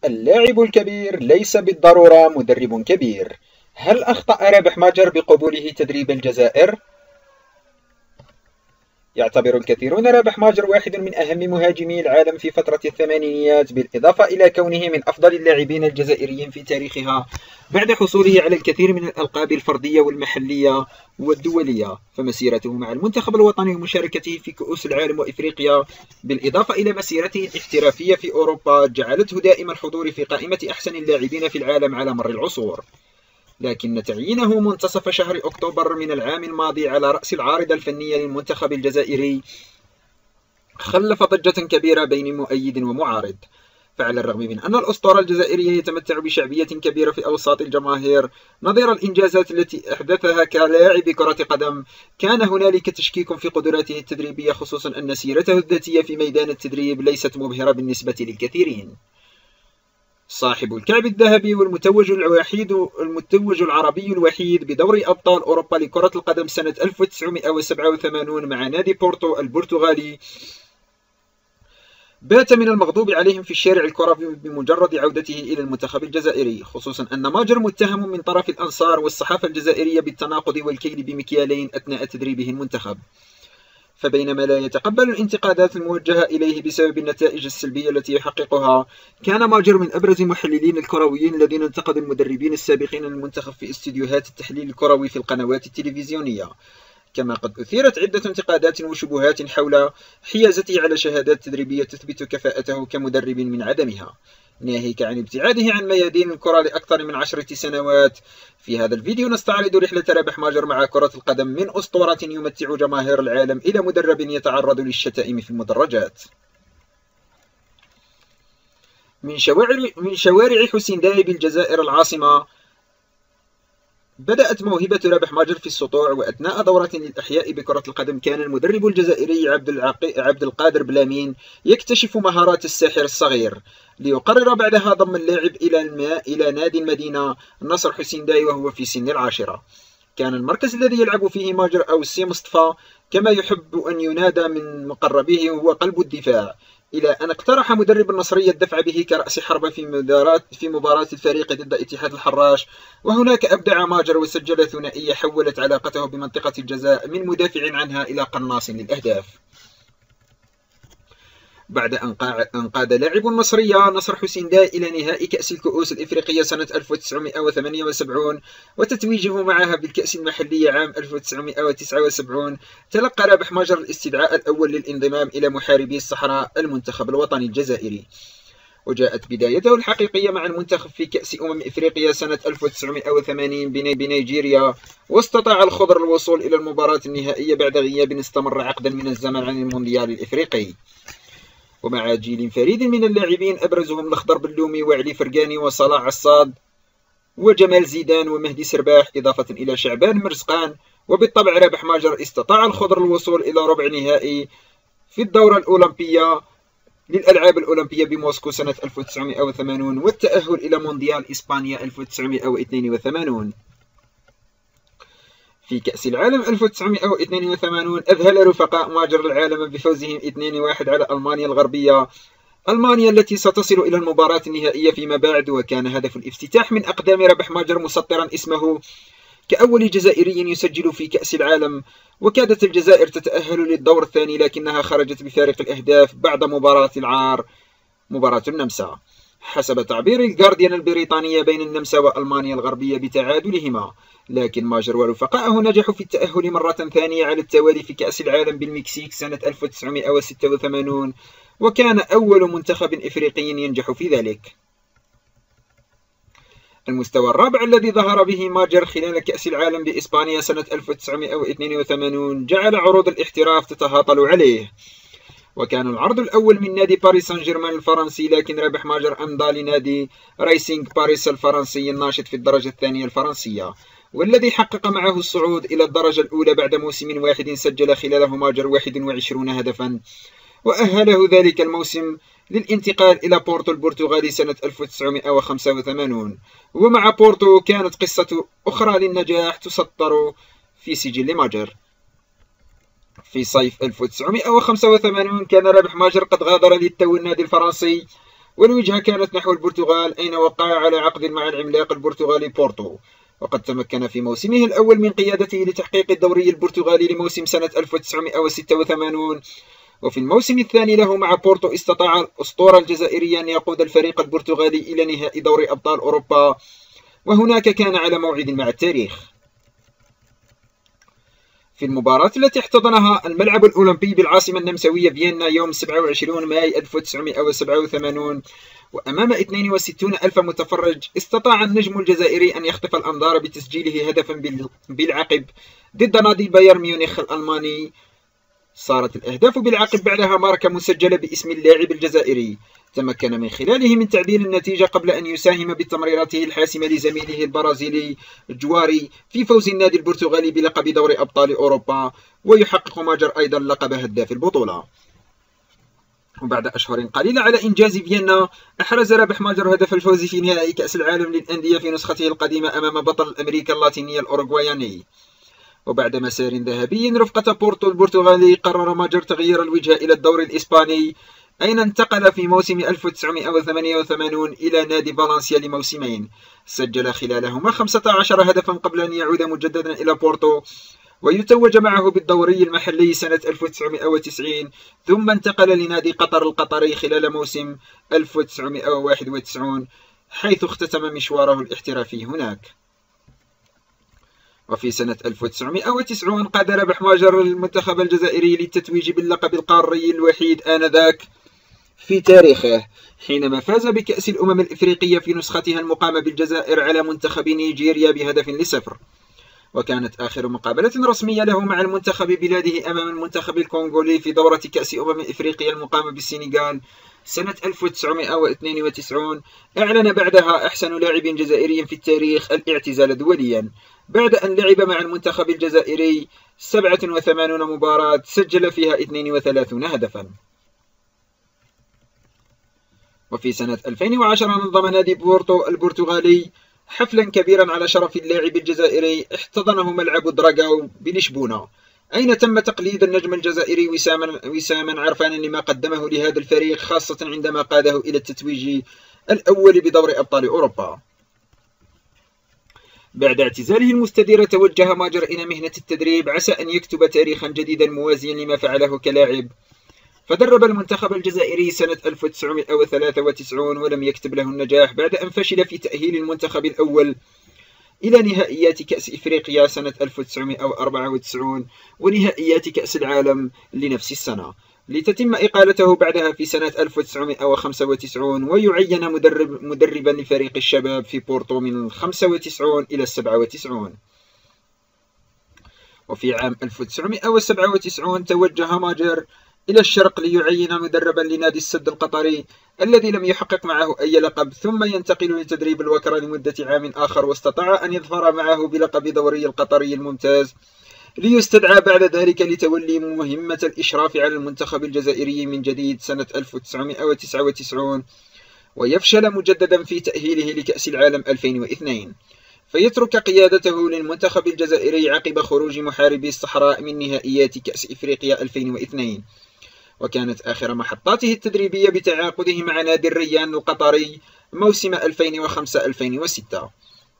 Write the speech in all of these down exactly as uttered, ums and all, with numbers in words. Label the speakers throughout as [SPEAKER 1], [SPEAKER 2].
[SPEAKER 1] اللاعب الكبير ليس بالضرورة مدرب كبير. هل أخطأ رابح ماجر بقبوله تدريب الجزائر؟ يعتبر الكثيرون رابح ماجر واحد من أهم مهاجمي العالم في فترة الثمانينيات، بالإضافة إلى كونه من أفضل اللاعبين الجزائريين في تاريخها بعد حصوله على الكثير من الألقاب الفردية والمحلية والدولية. فمسيرته مع المنتخب الوطني ومشاركته في كؤوس العالم وإفريقيا، بالإضافة إلى مسيرته الاحترافية في أوروبا، جعلته دائم الحضور في قائمة أحسن اللاعبين في العالم على مر العصور. لكن تعيينه منتصف شهر أكتوبر من العام الماضي على رأس العارضة الفنية للمنتخب الجزائري خلف ضجة كبيرة بين مؤيد ومعارض. فعلى الرغم من أن الأسطورة الجزائرية يتمتع بشعبية كبيرة في أوساط الجماهير نظير الإنجازات التي أحدثها كلاعب كرة قدم، كان هنالك تشكيك في قدراته التدريبية، خصوصا أن سيرته الذاتية في ميدان التدريب ليست مبهرة بالنسبة للكثيرين. صاحب الكعب الذهبي والمتوج الوحيد المتوج العربي الوحيد بدوري أبطال أوروبا لكرة القدم سنة ألف وتسعمائة وسبعة وثمانين مع نادي بورتو البرتغالي، بات من المغضوب عليهم في الشارع الكروي بمجرد عودته إلى المنتخب الجزائري، خصوصا أن ماجر متهم من طرف الأنصار والصحافة الجزائرية بالتناقض والكيل بمكيالين أثناء تدريبه المنتخب. فبينما لا يتقبل الانتقادات الموجهة إليه بسبب النتائج السلبية التي يحققها، كان ماجر من أبرز المحللين الكرويين الذين انتقدوا المدربين السابقين للمنتخب في استديوهات التحليل الكروي في القنوات التلفزيونية. كما قد أثيرت عدة انتقادات وشبهات حول حيازته على شهادات تدريبية تثبت كفاءته كمدرب من عدمها، ناهيك عن ابتعاده عن ميادين الكرة لأكثر من عشرة سنوات. في هذا الفيديو نستعرض رحلة رابح ماجر مع كرة القدم من أسطورة يمتع جماهير العالم إلى مدرب يتعرض للشتائم في المدرجات. من شوارع من شوارع حسين داي بالجزائر العاصمة بدأت موهبة رابح ماجر في السطوع، وأثناء دورة للأحياء بكرة القدم كان المدرب الجزائري عبد, العقي... عبد القادر بلامين يكتشف مهارات الساحر الصغير، ليقرر بعدها ضم اللاعب إلى الماء إلى نادي المدينة النصر حسين داي وهو في سن العاشرة. كان المركز الذي يلعب فيه ماجر أو السي مصطفى كما يحب أن ينادى من مقربيه هو قلب الدفاع، إلى أن اقترح مدرب النصرية الدفع به كرأس حربة في مباراة في مباراة الفريق ضد اتحاد الحراش، وهناك أبدع ماجر وسجل ثنائية حولت علاقته بمنطقة الجزاء من مدافع عنها إلى قناص للأهداف. بعد أن قاد لاعب النصرية نصر حسين داي إلى نهائي كأس الكؤوس الإفريقية سنة ألف وتسعمائة وثمانية وسبعين وتتويجه معها بالكأس المحلية عام ألف وتسعمائة وتسعة وسبعين، تلقى رابح ماجر الاستدعاء الأول للانضمام إلى محاربي الصحراء المنتخب الوطني الجزائري. وجاءت بدايته الحقيقية مع المنتخب في كأس أمم إفريقيا سنة ألف وتسعمائة وثمانين بنيجيريا، واستطاع الخضر الوصول إلى المباراة النهائية بعد غياب استمر عقدا من الزمن عن المونديال الإفريقي، ومع جيل فريد من اللاعبين أبرزهم الأخضر بلومي وعلي فرقاني وصلاح عصاد وجمال زيدان ومهدي سرباح، إضافة إلى شعبان مرزقان. وبالطبع رابح ماجر استطاع الخضر الوصول إلى ربع نهائي في الدورة الأولمبية للألعاب الأولمبية بموسكو سنة ألف وتسعمائة وثمانين والتأهل إلى مونديال إسبانيا ألف وتسعمائة واثنين وثمانين. في كأس العالم ألف وتسعمائة واثنين وثمانين أذهل رفقاء ماجر العالم بفوزهم اثنين واحد على ألمانيا الغربية، ألمانيا التي ستصل إلى المباراة النهائية فيما بعد. وكان هدف الافتتاح من أقدام رابح ماجر مسطرا اسمه كأول جزائري يسجل في كأس العالم، وكادت الجزائر تتأهل للدور الثاني لكنها خرجت بفارق الأهداف بعد مباراة العار مباراة النمسا، حسب تعبير الجارديان البريطانية بين النمسا وألمانيا الغربية بتعادلهما. لكن ماجر ورفقائه نجحوا في التأهل مرة ثانية على التوالي في كأس العالم بالمكسيك سنة ألف وتسعمائة وستة وثمانين، وكان أول منتخب إفريقي ينجح في ذلك. المستوى الرابع الذي ظهر به ماجر خلال كأس العالم بإسبانيا سنة ألف وتسعمائة واثنين وثمانين جعل عروض الاحتراف تتهاطل عليه، وكان العرض الأول من نادي باريس سان جيرمان الفرنسي، لكن رابح ماجر أمضى لنادي رايسينغ باريس الفرنسي الناشط في الدرجة الثانية الفرنسية، والذي حقق معه الصعود إلى الدرجة الأولى بعد موسم واحد سجل خلاله ماجر واحد وعشرين هدفا، وأهله ذلك الموسم للانتقال إلى بورتو البرتغالي سنة ألف وتسعمائة وخمسة وثمانين. ومع بورتو كانت قصة أخرى للنجاح تسطر في سجل ماجر. في صيف ألف وتسعمائة وخمسة وثمانين كان رابح ماجر قد غادر للتو النادي الفرنسي والوجهة كانت نحو البرتغال، أين وقع على عقد مع العملاق البرتغالي بورتو، وقد تمكن في موسمه الأول من قيادته لتحقيق الدوري البرتغالي لموسم سنة ألف وتسعمائة وستة وثمانين. وفي الموسم الثاني له مع بورتو استطاع الأسطورة الجزائري أن يقود الفريق البرتغالي إلى نهائي دوري أبطال أوروبا، وهناك كان على موعد مع التاريخ. في المباراة التي احتضنها الملعب الأولمبي بالعاصمة النمساوية فيينا يوم سبعة وعشرين ماي ألف وتسعمائة وسبعة وثمانين وأمام اثنين وستين ألف متفرج، استطاع النجم الجزائري أن يخطف الأنظار بتسجيله هدفا بالعقب ضد نادي بايرن ميونخ الألماني. صارت الأهداف بالعقب بعدها ماركة مسجلة باسم اللاعب الجزائري، تمكن من خلاله من تعديل النتيجة قبل أن يساهم بتمريراته الحاسمة لزميله البرازيلي جواري في فوز النادي البرتغالي بلقب دوري أبطال أوروبا، ويحقق ماجر أيضا لقب هداف البطولة. وبعد أشهر قليلة على إنجاز فيينا، أحرز رابح ماجر هدف الفوز في نهائي كأس العالم للأندية في نسخته القديمة أمام بطل أمريكا اللاتينية الأوروغواياني. وبعد مسار ذهبي رفقة بورتو البرتغالي، قرر ماجر تغيير الوجهة إلى الدوري الإسباني، أين انتقل في موسم ألف وتسعمائة وثمانية وثمانين إلى نادي فالنسيا لموسمين، سجل خلالهما خمسة عشر هدفا قبل أن يعود مجددا إلى بورتو ويتوج معه بالدوري المحلي سنة ألف وتسعمائة وتسعين، ثم انتقل لنادي قطر القطري خلال موسم ألف وتسعمائة وواحد وتسعين، حيث اختتم مشواره الاحترافي هناك. وفي سنة ألف وتسعمائة وتسعين قاد رابح ماجر المنتخب الجزائري للتتويج باللقب القاري الوحيد آنذاك في تاريخه، حينما فاز بكأس الأمم الإفريقية في نسختها المقامة بالجزائر على منتخب نيجيريا بهدف لصفر. وكانت آخر مقابلة رسمية له مع المنتخب بلاده أمام المنتخب الكونغولي في دورة كأس أمم إفريقيا المقامة بالسنغال سنة ألف وتسعمائة واثنين وتسعين. أعلن بعدها أحسن لاعب جزائري في التاريخ الاعتزال دوليا، بعد أن لعب مع المنتخب الجزائري سبعة وثمانين مباراة سجل فيها اثنين وثلاثين هدفا. وفي سنة ألفين وعشرة نظم نادي بورتو البرتغالي حفلا كبيرا على شرف اللاعب الجزائري، احتضنه ملعب دراغاو بلشبونة، أين تم تقليد النجم الجزائري وساما وساما عرفانا لما قدمه لهذا الفريق، خاصة عندما قاده إلى التتويج الأول بدوري أبطال أوروبا. بعد اعتزاله المستدير توجه ماجر إلى مهنة التدريب، عسى أن يكتب تاريخا جديدا موازيا لما فعله كلاعب، فدرب المنتخب الجزائري سنة ألف وتسعمائة وثلاثة وتسعين ولم يكتب له النجاح بعد أن فشل في تأهيل المنتخب الأول إلى نهائيات كأس إفريقيا سنة ألف وتسعمائة وأربعة وتسعين ونهائيات كأس العالم لنفس السنة، لتتم إقالته بعدها في سنة ألف وتسعمائة وخمسة وتسعين، ويعين مدرب مدربا لفريق الشباب في بورتو من خمسة وتسعين إلى سبعة وتسعين. وفي عام ألف وتسعمائة وسبعة وتسعين توجه ماجر إلى الشرق ليعين مدربا لنادي السد القطري الذي لم يحقق معه أي لقب، ثم ينتقل لتدريب الوكرة لمدة عام آخر، واستطاع أن يظفر معه بلقب دوري القطري الممتاز، ليستدعى بعد ذلك لتولي مهمة الإشراف على المنتخب الجزائري من جديد سنة ألف وتسعمائة وتسعة وتسعين، ويفشل مجددا في تأهيله لكأس العالم ألفين واثنين، فيترك قيادته للمنتخب الجزائري عقب خروج محاربي الصحراء من نهائيات كأس إفريقيا ألفين واثنين. وكانت آخر محطاته التدريبية بتعاقده مع نادي الريان القطري موسم ألفين وخمسة ألفين وستة.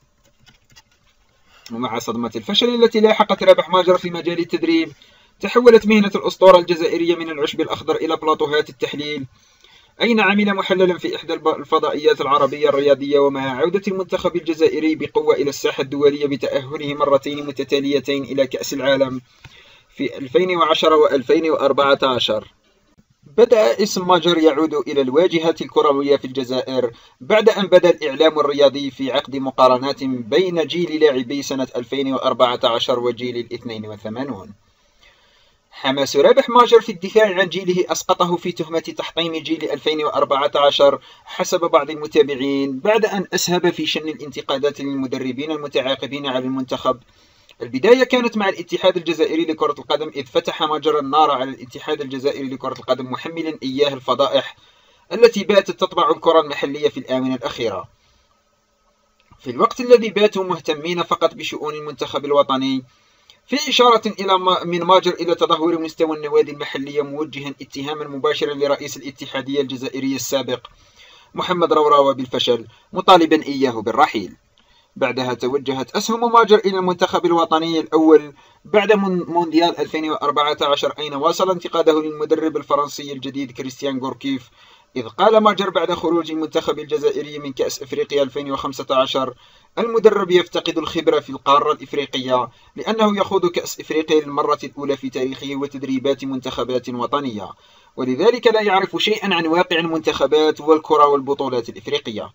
[SPEAKER 1] ومع صدمة الفشل التي لاحقت رابح ماجر في مجال التدريب، تحولت مهنة الأسطورة الجزائرية من العشب الأخضر إلى بلاطوهات التحليل، أين عمل محللا في إحدى الفضائيات العربية الرياضية، ومع عودة المنتخب الجزائري بقوة إلى الساحة الدولية بتأهله مرتين متتاليتين إلى كأس العالم في ألفين وعشرة وألفين وأربعة عشر. بدأ اسم ماجر يعود إلى الواجهة الكروية في الجزائر بعد أن بدأ الإعلام الرياضي في عقد مقارنات بين جيل لاعبي سنة ألفين وأربعة عشر وجيل الاثنين وثمانين. حماس رابح ماجر في الدفاع عن جيله أسقطه في تهمة تحطيم جيل ألفين وأربعة عشر حسب بعض المتابعين، بعد أن أسهب في شن الانتقادات للمدربين المتعاقبين على المنتخب. البداية كانت مع الاتحاد الجزائري لكرة القدم، إذ فتح ماجر النار على الاتحاد الجزائري لكرة القدم محملا إياه الفضائح التي باتت تطبع الكرة المحلية في الآونة الأخيرة، في الوقت الذي باتوا مهتمين فقط بشؤون المنتخب الوطني، في إشارة إلى من ماجر إلى تدهور مستوى النوادي المحلية، موجها اتهاما مباشرا لرئيس الاتحادية الجزائرية السابق محمد روراوة بالفشل مطالبا إياه بالرحيل. بعدها توجهت أسهم ماجر إلى المنتخب الوطني الأول بعد مونديال ألفين وأربعة عشر، أين واصل انتقاده للمدرب الفرنسي الجديد كريستيان غوركيف، إذ قال ماجر بعد خروج المنتخب الجزائري من كأس أفريقيا ألفين وخمسة عشر: المدرب يفتقد الخبرة في القارة الإفريقية لأنه يخوض كأس أفريقيا للمرة الأولى في تاريخه وتدريبات منتخبات وطنية، ولذلك لا يعرف شيئا عن واقع المنتخبات والكرة والبطولات الإفريقية.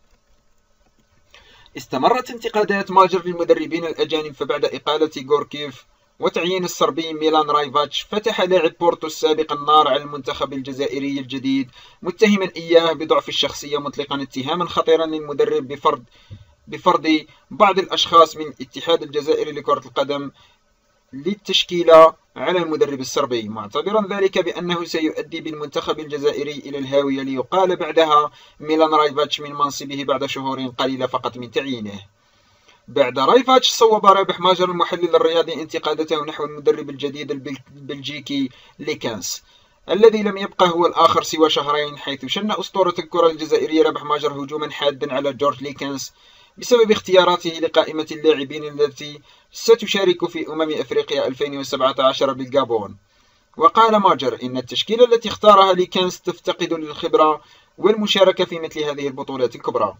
[SPEAKER 1] استمرت انتقادات ماجر للمدربين الأجانب، فبعد إقالة غوركيف وتعيين الصربي ميلان رايفاتش فتح لاعب بورتو السابق النار على المنتخب الجزائري الجديد، متهما إياه بضعف الشخصية، مطلقا اتهاما خطيرا للمدرب بفرض بفرض بعض الأشخاص من الاتحاد الجزائري لكرة القدم للتشكيلة على المدرب الصربي، معتبرا ذلك بأنه سيؤدي بالمنتخب الجزائري إلى الهاوية، ليقال بعدها ميلان رايفاتش من منصبه بعد شهور قليلة فقط من تعيينه. بعد رايفاتش صوب رابح ماجر المحلل الرياضي انتقادته نحو المدرب الجديد البلجيكي ليكانس الذي لم يبقى هو الآخر سوى شهرين، حيث شن أسطورة الكرة الجزائرية رابح ماجر هجوما حادا على جورج ليكانس بسبب اختياراته لقائمة اللاعبين التي ستشارك في أمم أفريقيا ألفين وسبعة عشر بالغابون. وقال ماجر إن التشكيلة التي اختارها ليكانس تفتقد للخبرة والمشاركة في مثل هذه البطولات الكبرى.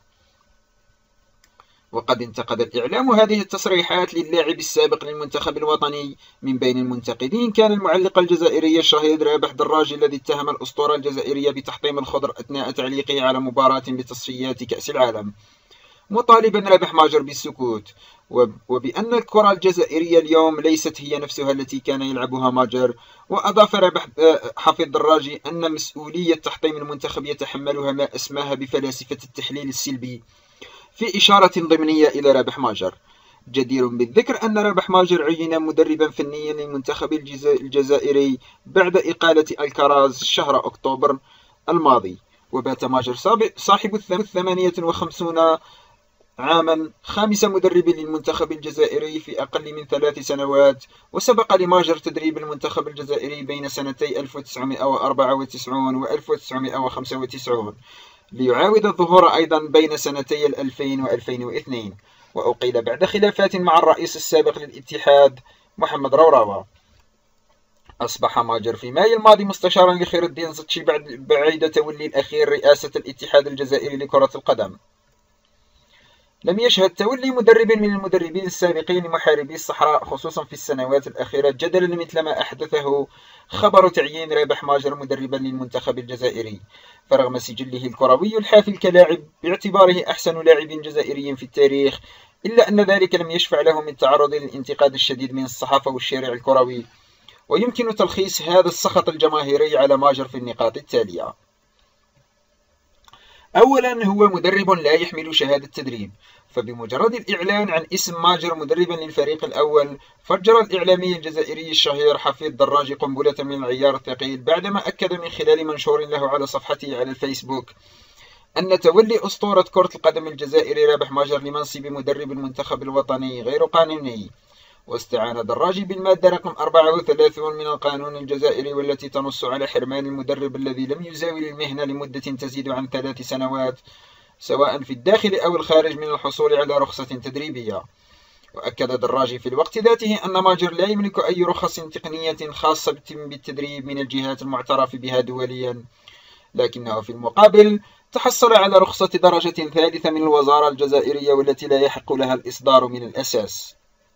[SPEAKER 1] وقد انتقد الإعلام هذه التصريحات للاعب السابق للمنتخب الوطني. من بين المنتقدين كان المعلق الجزائري الشهير رابح دراجي الذي اتهم الأسطورة الجزائرية بتحطيم الخضر أثناء تعليقه على مباراة بتصفيات كأس العالم، مطالبا رابح ماجر بالسكوت وبأن الكرة الجزائرية اليوم ليست هي نفسها التي كان يلعبها ماجر. وأضاف رابح حفيظ دراجي أن مسؤولية تحطيم المنتخب يتحملها ما أسماها بفلاسفة التحليل السلبي، في إشارة ضمنية إلى رابح ماجر. جدير بالذكر أن رابح ماجر عين مدربا فنيا للمنتخب الجزائري بعد إقالة الكراز شهر أكتوبر الماضي، وبات ماجر صاحب الثمانية وخمسون عاما خامس مدرب للمنتخب الجزائري في أقل من ثلاث سنوات، وسبق لماجر تدريب المنتخب الجزائري بين سنتي ألف وتسعمائة وأربعة وتسعين و ألف وتسعمائة وخمسة وتسعين، ليعاود الظهور أيضا بين سنتي الألفين وألفين واثنين، وأقيل بعد خلافات مع الرئيس السابق للاتحاد محمد روراوة. أصبح ماجر في مايو الماضي مستشارا لخير الدين زتشي بعد تولي الأخير رئاسة الاتحاد الجزائري لكرة القدم. لم يشهد تولي مدرب من المدربين السابقين لمحاربي الصحراء خصوصا في السنوات الأخيرة جدلا مثل ما أحدثه خبر تعيين رابح ماجر مدربا للمنتخب الجزائري، فرغم سجله الكروي الحافل كلاعب باعتباره أحسن لاعب جزائري في التاريخ، إلا أن ذلك لم يشفع له من تعرض للانتقاد الشديد من الصحافة والشارع الكروي. ويمكن تلخيص هذا السخط الجماهيري على ماجر في النقاط التالية. أولا، هو مدرب لا يحمل شهادة تدريب، فبمجرد الإعلان عن اسم ماجر مدربا للفريق الأول فجر الإعلامي الجزائري الشهير حفيظ دراجي قنبلة من العيار الثقيل بعدما أكد من خلال منشور له على صفحته على الفيسبوك أن تولي أسطورة كرة القدم الجزائري رابح ماجر لمنصب مدرب المنتخب الوطني غير قانوني. واستعان دراجي بالمادة رقم أربعة وثلاثين من القانون الجزائري والتي تنص على حرمان المدرب الذي لم يزاول المهنة لمدة تزيد عن ثلاث سنوات سواء في الداخل أو الخارج من الحصول على رخصة تدريبية. وأكد دراجي في الوقت ذاته أن ماجر لا يملك أي رخص تقنية خاصة بالتدريب من الجهات المعترف بها دوليا، لكنه في المقابل تحصل على رخصة درجة ثالثة من الوزارة الجزائرية والتي لا يحق لها الإصدار من الأساس.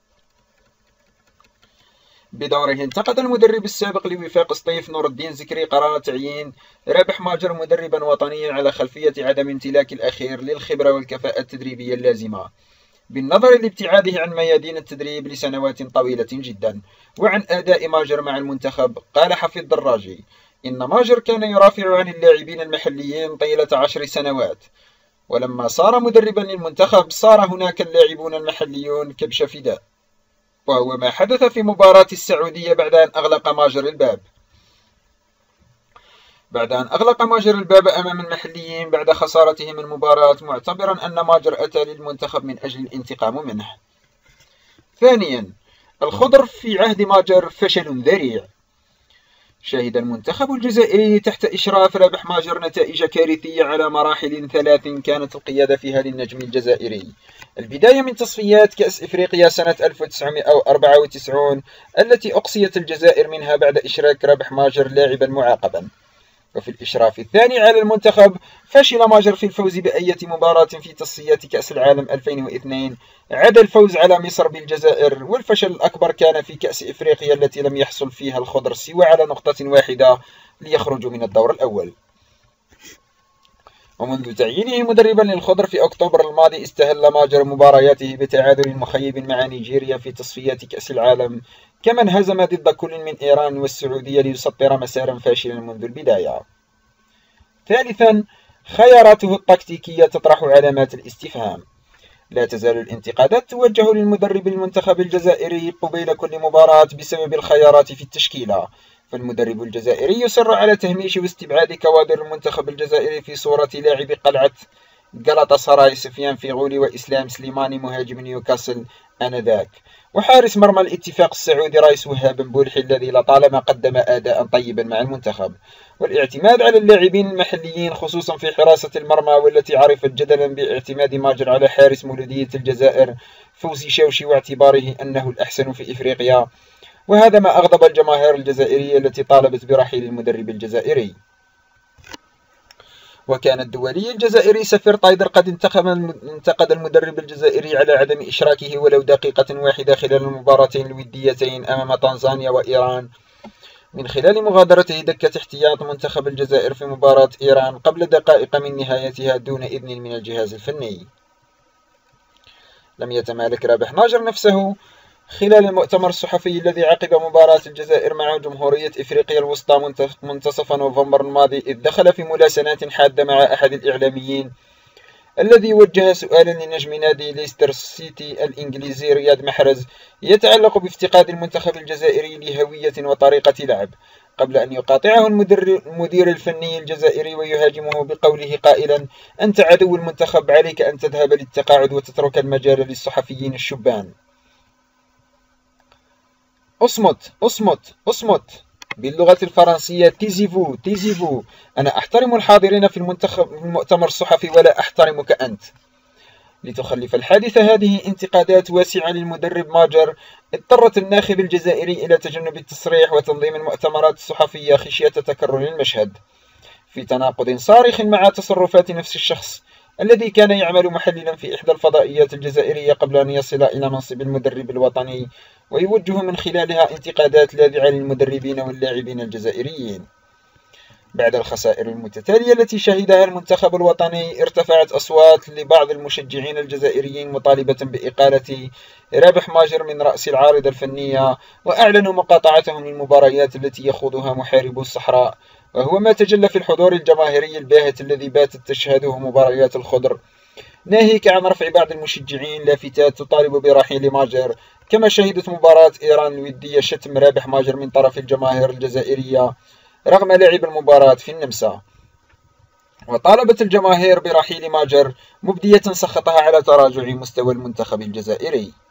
[SPEAKER 1] بدوره انتقد المدرب السابق لوفاق سطيف نور الدين زكري قرار تعيين رابح ماجر مدربا وطنيا على خلفية عدم امتلاك الأخير للخبرة والكفاءة التدريبية اللازمة، بالنظر لابتعاده عن ميادين التدريب لسنوات طويلة جدا وعن أداء ماجر مع المنتخب. قال حفيظ دراجي إن ماجر كان يرافع عن اللاعبين المحليين طيلة عشر سنوات، ولما صار مدربا للمنتخب صار هناك اللاعبون المحليون كبش فداء، وهو ما حدث في مباراة السعودية بعد أن أغلق ماجر الباب بعد أن أغلق ماجر الباب أمام المحليين بعد خسارتهم المباراة، معتبرا أن ماجر أتى للمنتخب من أجل الانتقام منه. ثانيا، الخضر في عهد ماجر فشل ذريع. شهد المنتخب الجزائري تحت إشراف رابح ماجر نتائج كارثية على مراحل ثلاث كانت القيادة فيها للنجم الجزائري. البداية من تصفيات كأس إفريقيا سنة ألف وتسعمائة وأربعة وتسعين التي أقصيت الجزائر منها بعد إشراك رابح ماجر لاعبا معاقبا. وفي الإشراف الثاني على المنتخب فشل ماجر في الفوز بأية مباراة في تصفيات كأس العالم ألفين واثنين عدا الفوز على مصر بالجزائر، والفشل الأكبر كان في كأس إفريقيا التي لم يحصل فيها الخضر سوى على نقطة واحدة ليخرجوا من الدور الأول. ومنذ تعيينه مدربا للخضر في أكتوبر الماضي استهل ماجر مبارياته بتعادل مخيب مع نيجيريا في تصفيات كأس العالم، كما انهزم ضد كل من إيران والسعودية ليسطر مسارا فاشلا منذ البداية. ثالثا، خياراته التكتيكية تطرح علامات الاستفهام. لا تزال الانتقادات توجه للمدرب المنتخب الجزائري قبيل كل مباراة بسبب الخيارات في التشكيلة، فالمدرب الجزائري يصر على تهميش واستبعاد كوادر المنتخب الجزائري في صورة لاعب قلعة غلطة سراي سفيان فيغولي وإسلام سليماني مهاجم نيوكاسل آنذاك، وحارس مرمى الاتفاق السعودي رايس وهاب بولحي الذي لطالما قدم أداء طيبا مع المنتخب، والاعتماد على اللاعبين المحليين خصوصا في حراسة المرمى، والتي عرفت جدلا باعتماد ماجر على حارس مولودية الجزائر فوزي شاوشي واعتباره أنه الأحسن في إفريقيا، وهذا ما أغضب الجماهير الجزائرية التي طالبت برحيل المدرب الجزائري. وكان الدولي الجزائري سفير طايدر قد انتقد المدرب الجزائري على عدم إشراكه ولو دقيقة واحدة خلال المباراتين الوديتين أمام تنزانيا وإيران، من خلال مغادرته دكة احتياط منتخب الجزائر في مباراة إيران قبل دقائق من نهايتها دون إذن من الجهاز الفني. لم يتمالك رابح ماجر نفسه خلال المؤتمر الصحفي الذي عقب مباراة الجزائر مع جمهورية إفريقيا الوسطى منتصف نوفمبر الماضي، إذ دخل في ملاسنات حادة مع أحد الإعلاميين الذي وجه سؤالا لنجم نادي ليستر سيتي الإنجليزي رياض محرز يتعلق بافتقاد المنتخب الجزائري لهوية وطريقة لعب، قبل أن يقاطعه المدير الفني الجزائري ويهاجمه بقوله قائلا: أنت عدو المنتخب، عليك أن تذهب للتقاعد وتترك المجال للصحفيين الشبان. أصمت أصمت أصمت باللغة الفرنسية تيزيفو تيزيفو، أنا أحترم الحاضرين في المنتخب المؤتمر الصحفي ولا أحترمك أنت. لتخلف الحادثة هذه انتقادات واسعة للمدرب ماجر، اضطرت الناخب الجزائري إلى تجنب التصريح وتنظيم المؤتمرات الصحفية خشية تكرر المشهد، في تناقض صارخ مع تصرفات نفس الشخص الذي كان يعمل محللا في إحدى الفضائيات الجزائرية قبل أن يصل إلى منصب المدرب الوطني، ويوجه من خلالها انتقادات لاذعة للمدربين واللاعبين الجزائريين. بعد الخسائر المتتالية التي شهدها المنتخب الوطني، ارتفعت أصوات لبعض المشجعين الجزائريين مطالبة بإقالة رابح ماجر من رأس العارضة الفنية، وأعلنوا مقاطعتهم للمباريات التي يخوضها محاربو الصحراء، وهو ما تجلى في الحضور الجماهيري الباهت الذي باتت تشهده مباريات الخضر، ناهيك عن رفع بعض المشجعين لافتات تطالب برحيل ماجر. كما شهدت مباراة إيران الودية شتم رابح ماجر من طرف الجماهير الجزائرية رغم لعب المباراة في النمسا، وطالبت الجماهير برحيل ماجر مبدية سخطها على تراجع مستوى المنتخب الجزائري.